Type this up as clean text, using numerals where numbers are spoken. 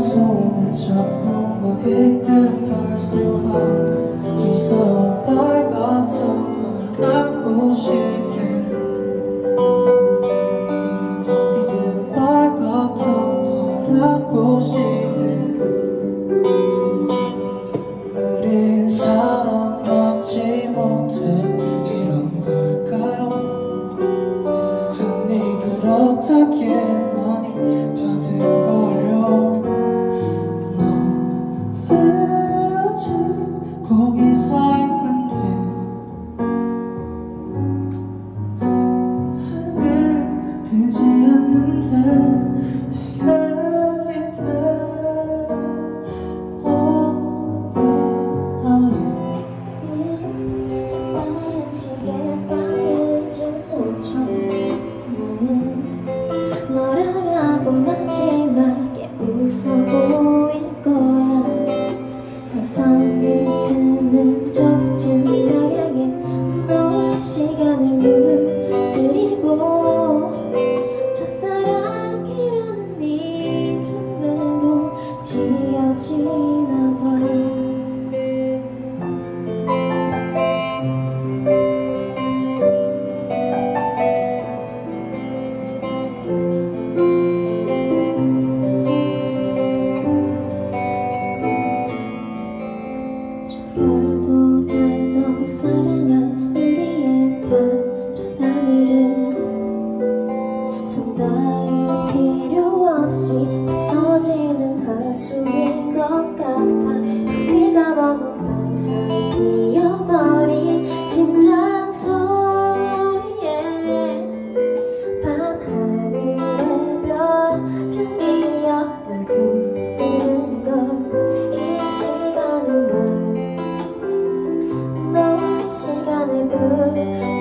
손을 잡고 어디든 갈 수가 있어. 달 같은 걸 안고 싶게 어디든 달 같은 걸 안고 싶게. 우린 사랑받지 못해 이런 걸까요? 흔히 그렇다기에 많이 받을걸요. 넌 왜 아직 거기 서 있는데 해는 뜨지 않는데 내게 너라고 마지막에 웃어 보일 거야. 세상을 드는 저쯤 나에게 너의 시간을 물들이고 첫사랑이라는 이름으로 지어지나 봐. 별도 달도 사랑한 우리의 파란 하늘은 손 닿을 필요 없이 부서지는 하수인 것 같아. 우리가 너무 많이 비어버린 심장 소리에 밤하늘의 별을 이어 널 부르는 걸. 이 시간은 널 너의 시간을